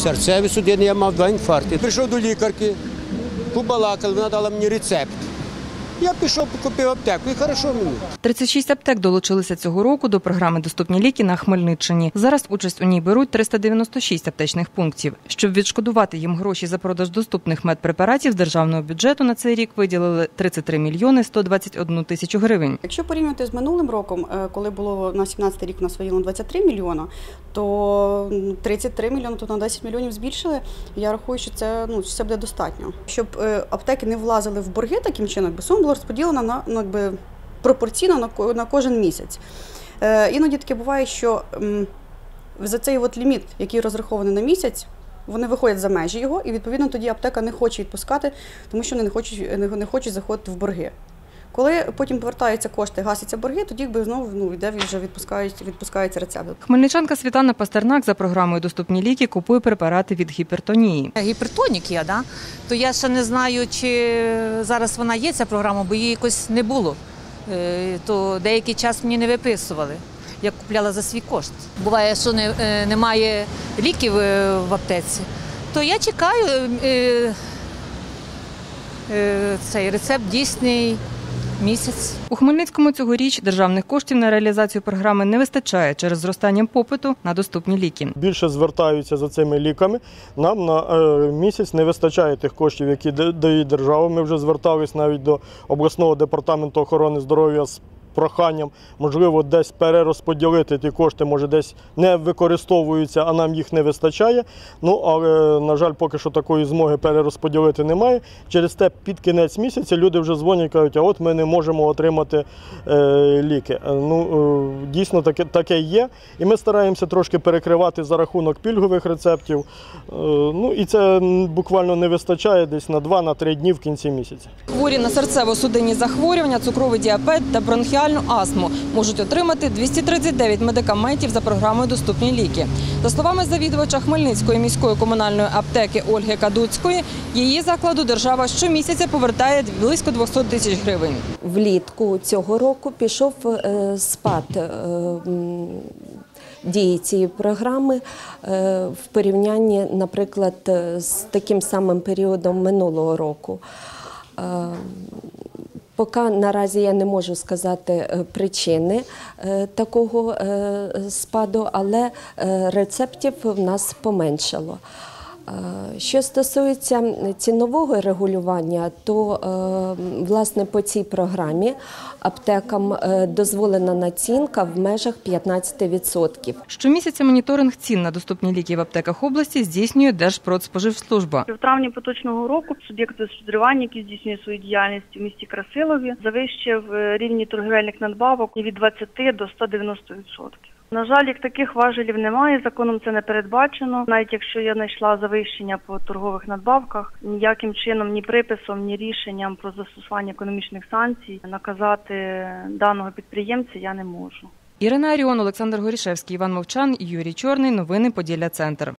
Серцеві судини, я мав 2 інфаркти. Прийшов до лікарки, побалакали, вона дала мені рецепт. Я пішов, купив аптеку і хорошо мені. 36 аптек долучилися цього року до програми «Доступні ліки» на Хмельниччині. Зараз участь у ній беруть 396 аптечних пунктів. Щоб відшкодувати їм гроші за продаж доступних медпрепаратів, з державного бюджету на цей рік виділили 33 мільйони 121 тисячу гривень. Якщо порівнювати з минулим роком, коли було на 17 рік у нас виділено 23 мільйона, то 33 мільйони, то на 10 мільйонів збільшили. Я рахую, що це буде достатньо. Щоб аптеки не влазили в борги таким чином, сума була розподілена пропорційно на кожен місяць. Іноді таке буває, що за цей ліміт, який розрахований на місяць, вони виходять за межі його, і відповідно тоді аптека не хоче відпускати, тому що вони не хочуть заходити в борги. Коли потім повертаються кошти, гасяться борги, тоді знову йде вже відпускаються рецепти. Хмельничанка Світлана Пастернак за програмою «Доступні ліки» купує препарати від гіпертонії. Гіпертонік є, то я ще не знаю, чи зараз вона є, ця програма, бо її якось не було. То деякий час мені не виписували. Я купляла за свій кошт. Буває, що немає ліків в аптеці, то я чекаю, цей рецепт дійсний місяць. У Хмельницькому цьогоріч державних коштів на реалізацію програми не вистачає через зростання попиту на доступні ліки. Більше звертаються за цими ліками. Нам на місяць не вистачає тих коштів, які дає держава. Ми вже звертались навіть до обласного департаменту охорони здоров'я з проханням, можливо, десь перерозподілити ті кошти, може десь не використовуються, а нам їх не вистачає. Але, на жаль, поки що такої змоги перерозподілити немає. Через те під кінець місяця люди вже дзвонять і кажуть, а от ми не можемо отримати ліки. Дійсно, таке є. І ми стараємося трошки перекривати за рахунок пільгових рецептів. І це буквально не вистачає десь на 2-3 дні в кінці місяця. Хворі на серцево-судинні захворювання, цукровий діабет та бронхіальну астму можуть отримати 239 медикаментів за програмою «Доступні ліки». За словами завідувача Хмельницької міської комунальної аптеки Ольги Кадуцької, її закладу держава щомісяця повертає близько 200 тисяч гривень. Влітку цього року пішов спад дії цієї програми в порівнянні, наприклад, з таким самим періодом минулого року. Поки наразі я не можу сказати причини такого спаду, але рецептів в нас поменшало. Що стосується цінового регулювання, то, власне, по цій програмі аптекам дозволена націнка в межах 15%. Щомісяця моніторинг цін на доступні ліки в аптеках області здійснює Держпродспоживслужба. В травні поточного року суб'єкт господарювання, який здійснює свою діяльність у місті Красилові, завищив рівні торгівельних надбавок від 20 до 190%. На жаль, як таких важелів немає, законом це не передбачено. Навіть якщо я знайшла завищення по торгових надбавках, ніяким чином, ні приписом, ні рішенням про застосування економічних санкцій наказати даного підприємця я не можу. Ірина Аріон, Олександр Горішевський, Іван Мовчан, Юрій Чорний. Новини Поділля Центр.